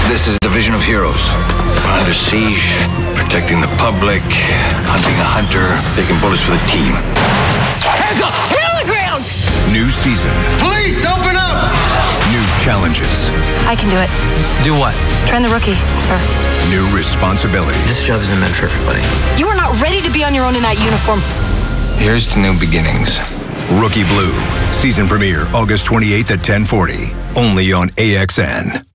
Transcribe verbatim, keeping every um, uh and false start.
This is a division of heroes. We're under siege, protecting the public, hunting a hunter, taking bullets for the team. Hands up! Hit on the ground! New season. Police, open up! New challenges. I can do it. Do what? Train the rookie, sir. New responsibilities. This job isn't meant for everybody. You are not ready to be on your own in that uniform. Here's to new beginnings. Rookie Blue. Season premiere August twenty-eighth at ten forty. Only on A X N.